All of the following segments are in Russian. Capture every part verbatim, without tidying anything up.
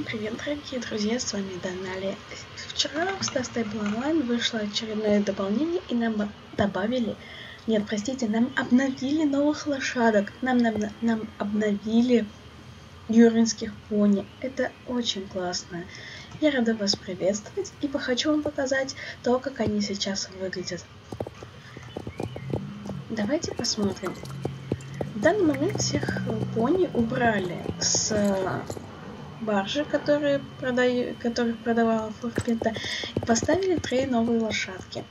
Всем привет, дорогие друзья, с вами Данали. Вчера в Star Stable Online вышло очередное дополнение, и нам добавили, нет, простите, нам обновили новых лошадок, нам, нам, нам обновили юринских пони. Это очень классно. Я рада вас приветствовать и хочу вам показать то, как они сейчас выглядят. Давайте посмотрим. В данный момент всех пони убрали с баржи, которые продаю, которых продавала Форпинта, и поставили три новые лошадки.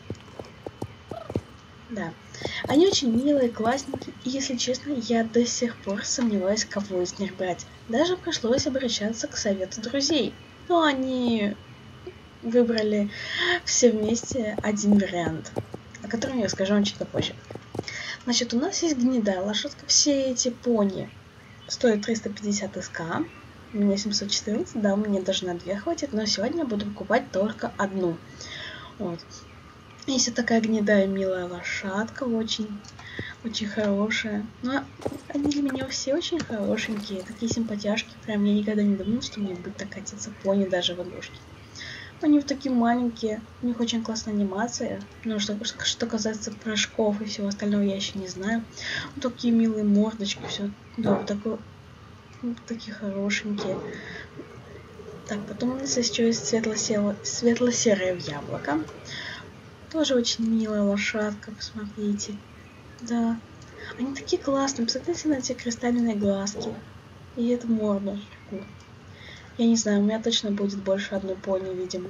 Да, они очень милые, классненькие, и, если честно, я до сих пор сомневаюсь, кого из них брать. Даже пришлось обращаться к совету друзей, но они выбрали все вместе один вариант, о котором я скажу вам чуть попозже. Значит, у нас есть гнедая лошадка. Все эти пони стоят триста пятьдесят СК. У меня семьсот четырнадцать, да, мне даже на две хватит, но сегодня я буду покупать только одну. Вот. Есть такая гнедая милая лошадка, очень, очень хорошая. Но они для меня все очень хорошенькие, такие симпатяшки. Прям я никогда не думала, что мне будет так катиться пони даже в игрушке. Они вот такие маленькие, у них очень классная анимация. Но что, что касается прыжков и всего остального, я еще не знаю. Вот такие милые мордочки, все. Да, вот такой, вот такие хорошенькие. Так, потом у нас еще есть светло-серое, светло-серое яблоко. Тоже очень милая лошадка, посмотрите. Да, они такие классные. Посмотрите на эти кристальные глазки. И эту мордочку. Я не знаю, у меня точно будет больше одной пони, видимо.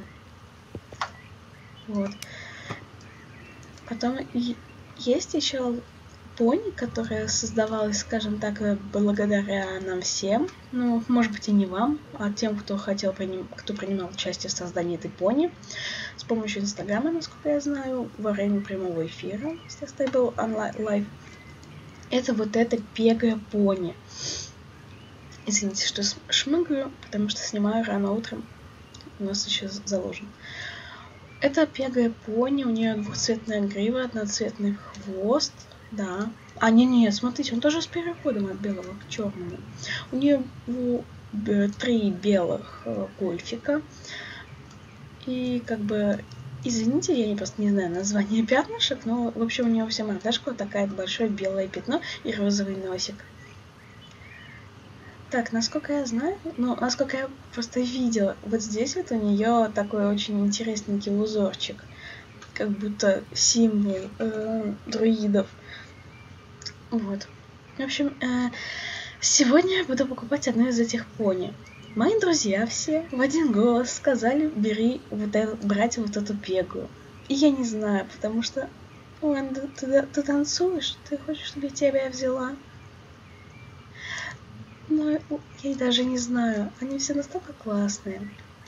Вот. Потом есть еще пони, которая создавалась, скажем так, благодаря нам всем. Ну, может быть, и не вам, а тем, кто хотел приним... кто принимал участие в создании этой пони. С помощью Инстаграма, насколько я знаю, во время прямого эфира Star Stable Live. Это вот эта пегая пони. Извините, что шмыгаю, потому что снимаю рано утром. У нас еще заложен. Это пегая пони, у нее двухцветная грива, одноцветный хвост. Да. А, не-не, смотрите, он тоже с переходом от белого к черному. У нее три белых гольфика. И как бы, извините, я не просто не знаю название пятнышек, но в общем у нее вся мордашка вот такая большое белое пятно и розовый носик. Так, насколько я знаю, ну, насколько я просто видела, вот здесь вот у нее такой очень интересненький узорчик, как будто символ э, друидов. Вот. В общем, э, сегодня я буду покупать одну из этих пони. Мои друзья все в один голос сказали, бери вот это, брать вот эту пегу. И я не знаю, потому что, ладно, ты, ты танцуешь, ты хочешь, чтобы я тебя взяла? Но я даже не знаю, они все настолько классные.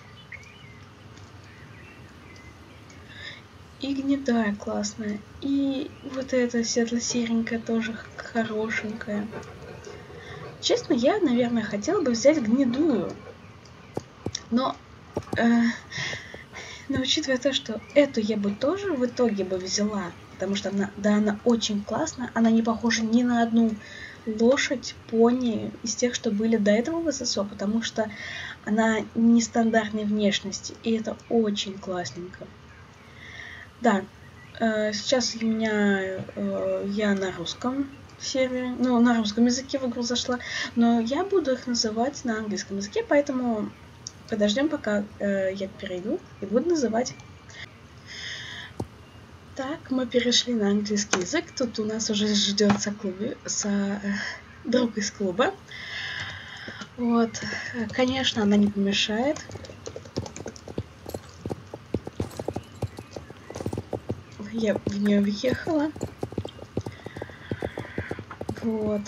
И гнедая классная, и вот эта светло-серенькая тоже хорошенькая. Честно, я, наверное, хотела бы взять гнедую. Но, э, но учитывая то, что эту я бы тоже в итоге бы взяла, потому что она, да, она очень классная, она не похожа ни на одну лошадь, пони из тех, что были до этого в эс эс о, потому что она нестандартной внешности, и это очень классненько. Да, э, сейчас у меня э, я на русском сервере, ну, на русском языке в игру зашла, но я буду их называть на английском языке, поэтому подождем, пока э, я перейду и буду называть. Так, мы перешли на английский язык. Тут у нас уже ждет со клубе, со, э, друг из клуба. Вот, конечно, она не помешает. Я в нее въехала. Вот.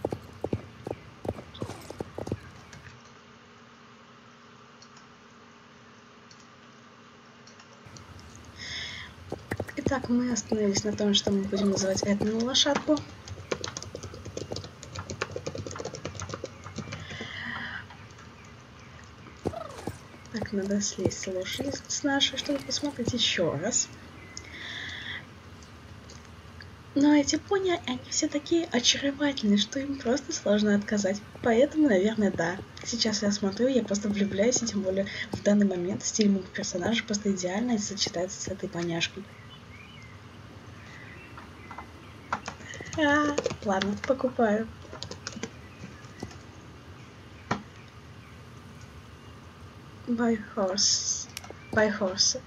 Итак, мы остановились на том, что мы будем называть эту лошадку. Так, надо слезть с лошади с нашей, чтобы посмотреть еще раз. Но эти пони, они все такие очаровательные, что им просто сложно отказать. Поэтому, наверное, да. Сейчас я смотрю, я просто влюбляюсь, и тем более в данный момент стиль моего персонажа просто идеально сочетается с этой поняшкой. А, ладно, покупаю. Buy horse. Buy horse.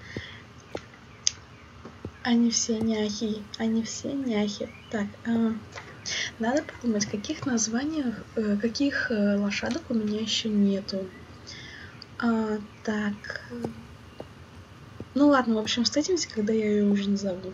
Они все няхи, они все няхи. Так, э, надо подумать, каких названиях, э, каких э, лошадок у меня еще нету. А, так, ну ладно, в общем, встретимся, когда я ее уже назову.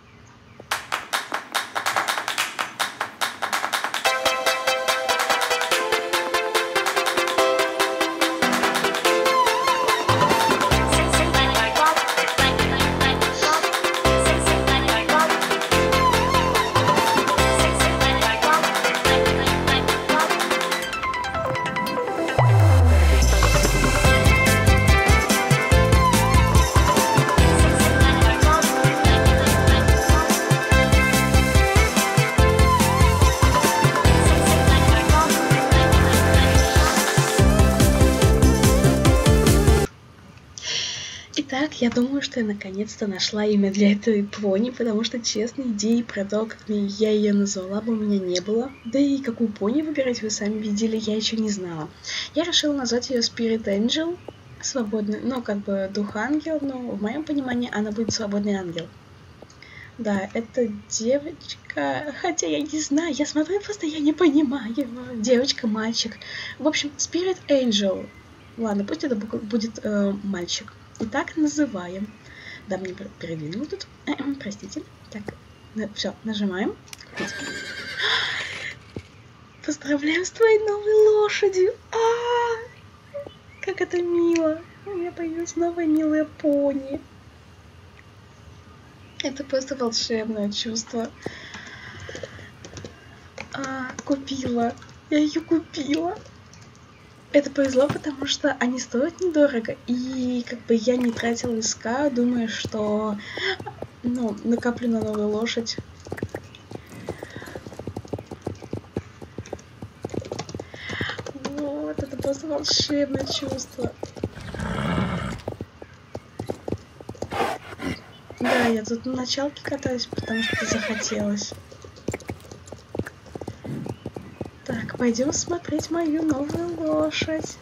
Итак, я думаю, что я наконец-то нашла имя для этой пони, потому что, честно, идеи про то, как я ее назвала бы, у меня не было. Да и какую пони выбирать, вы сами видели, я еще не знала. Я решила назвать ее Spirit Angel, свободный, ну, как бы дух-ангел, но в моем понимании она будет свободный ангел. Да, это девочка, хотя я не знаю, я смотрю, просто я не понимаю. Девочка, мальчик. В общем, Spirit Angel. Ладно, пусть это будет э, мальчик. Итак, называем. Да, мне передвинули тут. Простите. Так, на, все, нажимаем. Поздравляем с твоей новой лошадью. А, как это мило. У меня появилась новая милая пони. Это просто волшебное чувство. А, купила. Я ее купила. Это повезло, потому что они стоят недорого, и как бы я не тратила СК, думаю, что, ну, накоплю на новую лошадь. Вот, это просто волшебное чувство. Да, я тут на началке катаюсь, потому что захотелось. Так, пойдем смотреть мою новую лошадь.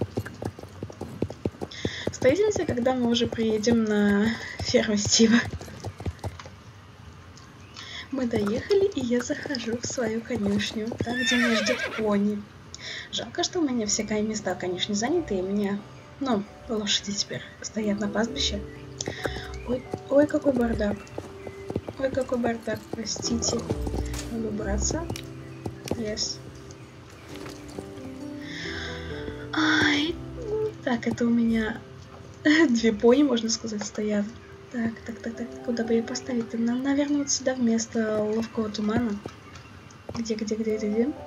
Встретимся, когда мы уже приедем на ферму Стива. Мы доехали, и я захожу в свою конюшню, там, где меня ждет пони. Жалко, что у меня все места, конечно, заняты, и у меня, ну, лошади теперь стоят на пастбище. Ой, ой, какой бардак. Ой, какой бардак, простите. Надо убраться. Yes. Ай, так, это у меня две пони, можно сказать, стоят. Так, так, так, так, куда бы ее поставить? Нам, наверное, вот сюда вместо ловкого тумана. Где, где, где, где, где?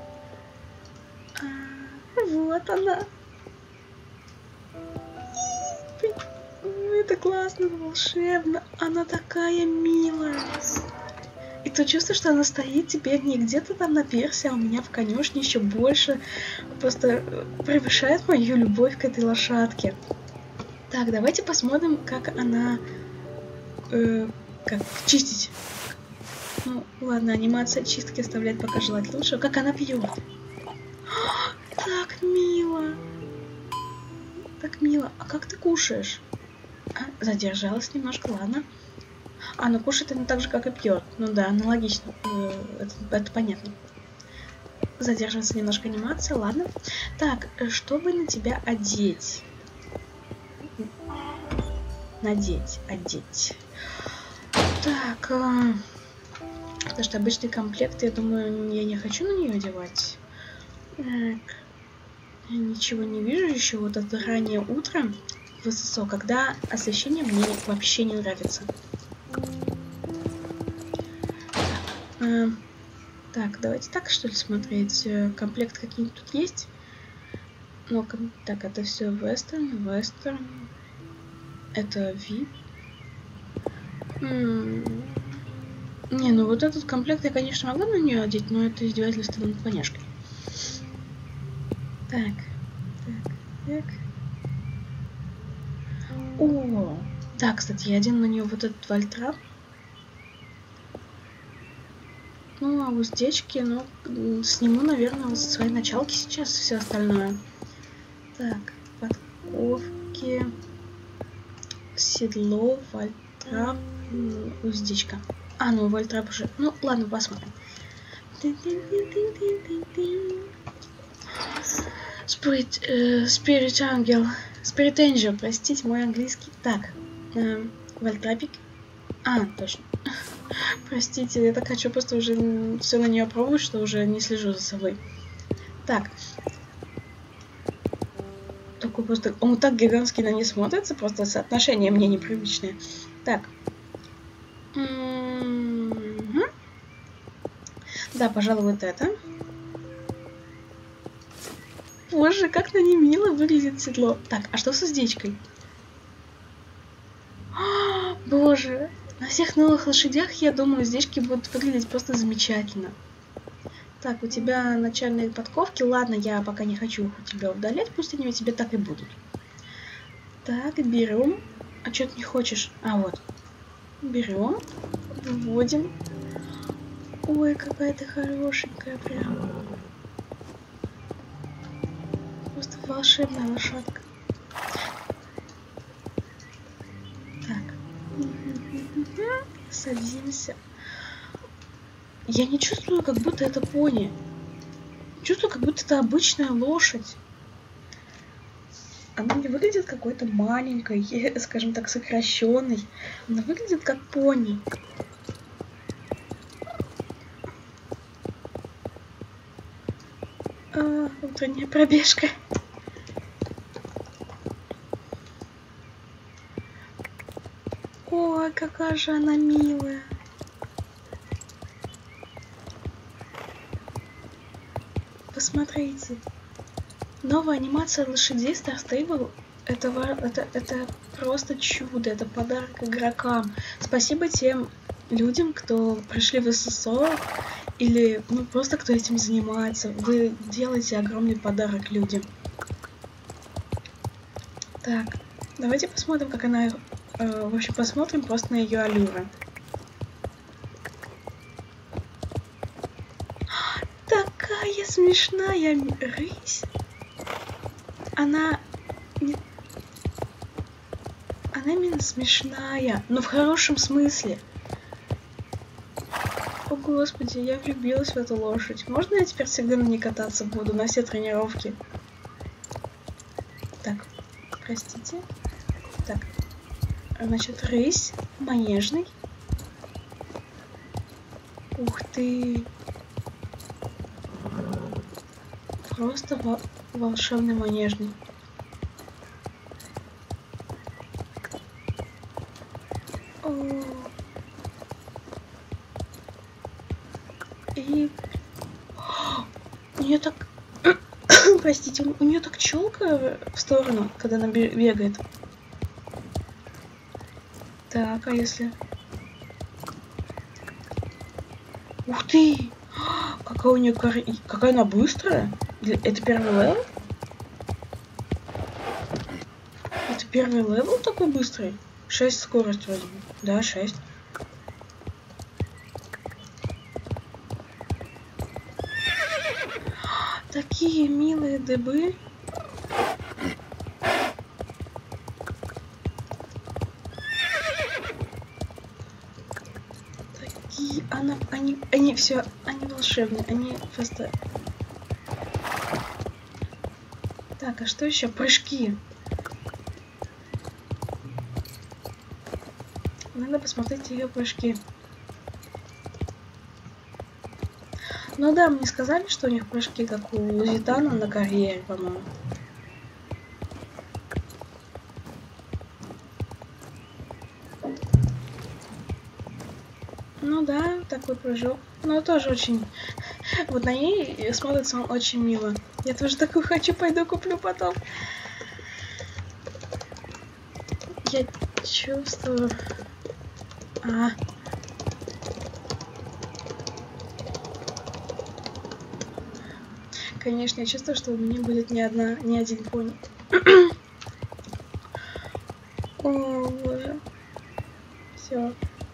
А, вот она. Это классно, волшебно. Она такая милая. И то чувство, что она стоит теперь не где-то там на пирсе, а у меня в конюшне еще больше просто превышает мою любовь к этой лошадке. Так, давайте посмотрим, как она... Э, как чистить. Ну, ладно, анимация чистки оставляет пока желать лучшего. Как она пьет. Так мило. Так мило. А как ты кушаешь? А, задержалась немножко, ладно. А, ну кушает она так же, как и пьет. Ну да, аналогично. Это, это понятно. Задерживается немножко анимация, ладно. Так, чтобы на тебя одеть. Надеть, одеть. Так, а... потому что обычный комплект, я думаю, я не хочу на нее одевать. Так. Я ничего не вижу еще. Вот это раннее утро в ССО, когда освещение мне вообще не нравится. А, так, давайте так, что ли, смотреть. Комплект какие-нибудь тут есть? Ну, так, это все вестерн, вестерн. Это ви. М-м. Не, ну вот этот комплект я, конечно, могла на нее одеть, но это издевательство над поняшкой. Так, так, так. О, да, кстати, я одену на нее вот этот вольтрап. Ну, а уздечки, ну, сниму, наверное, вот со своей началки сейчас все остальное. Так, подковки, седло, вольтрап, уздечка. А, ну, вольтрап уже. Ну, ладно, посмотрим. Spirit, э, Spirit Angel. Spirit Angel, простите, мой английский. Так, э, вольтрапик. А, точно. Простите, я так хочу просто уже все на нее пробовать, что уже не слежу за собой. Так. Такой просто... Он так гигантский на ней смотрится, просто соотношение мне непривычное. Так. М-м-м. Да, пожалуй, вот это. Боже, как на ней мило выглядит седло. Так, а что с уздечкой? А, боже, на всех новых лошадях, я думаю, уздечки будут выглядеть просто замечательно. Так, у тебя начальные подковки. Ладно, я пока не хочу их у тебя удалять, пусть они у тебя так и будут. Так, берем. А что ты не хочешь? А, вот. Берем, выводим. Ой, какая ты хорошенькая прям. Просто волшебная лошадка. Так. Садимся. Я не чувствую, как будто это пони. Чувствую, как будто это обычная лошадь. Она не выглядит какой-то маленькой, скажем так, сокращенной. Она выглядит как пони. А, утренняя пробежка. Ой, какая же она милая. Посмотрите. Новая анимация лошадей Star Stable. Это, это, это просто чудо. Это подарок игрокам. Спасибо тем людям, кто пришли в ССО. Или ну просто кто этим занимается. Вы делаете огромный подарок людям. Так, давайте посмотрим, как она... Э, в общем, посмотрим просто на ее аллюры. Такая смешная рысь. Она... Она именно смешная, но в хорошем смысле. О, господи, я влюбилась в эту лошадь. Можно я теперь всегда на ней кататься буду, на все тренировки? Так, простите. Так, значит, рысь, манежный. Ух ты. Просто во волшебный манежный. О. И... У нее так... Простите, у нее так челка в сторону, когда она бегает. Так, а если... Ух ты! Какая у нее кор... Какая она быстрая! Это первый левел? Это первый левел такой быстрый? шесть скорость вроде бы. Да, шесть. Такие милые дыбы. Такие, она, они, они все, они волшебные, они просто... Так, а что еще? Прыжки. Надо посмотреть ее прыжки. Ну да, мне сказали, что у них прыжки, как у Лузитана на карьере, по-моему. Ну да, такой прыжок. Но тоже очень... Вот на ней смотрится он очень мило. Я тоже такую хочу, пойду куплю потом. Я чувствую... А. Конечно, я чувствую, что у меня будет не одна, не один пони. О, боже. Все.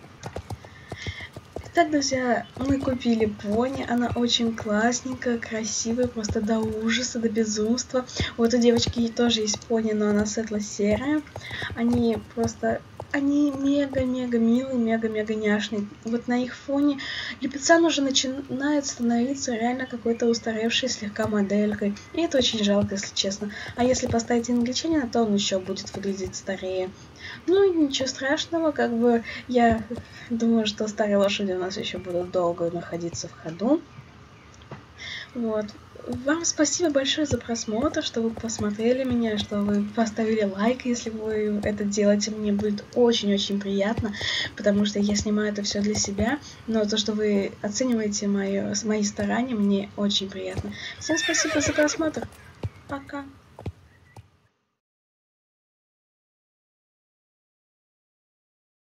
Итак, друзья, мы купили пони. Она очень классненькая, красивая, просто до ужаса, до безумства. Вот у девочки тоже есть пони, но она светло-серая. Они просто... Они мега-мега милые, мега-мега няшные. Вот на их фоне Липецан уже начинает становиться реально какой-то устаревшей слегка моделькой. И это очень жалко, если честно. А если поставить англичанина, то он еще будет выглядеть старее. Ну, ничего страшного, как бы я думаю, что старые лошади у нас еще будут долго находиться в ходу. Вот. Вам спасибо большое за просмотр, что вы посмотрели меня, что вы поставили лайк, если вы это делаете. Мне будет очень-очень приятно, потому что я снимаю это все для себя. Но то, что вы оцениваете мои, мои старания, мне очень приятно. Всем спасибо за просмотр. Пока.